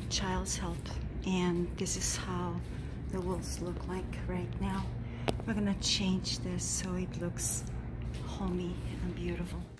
a child's help, and this is how the walls look like right now. We're gonna change this so it looks homey and beautiful.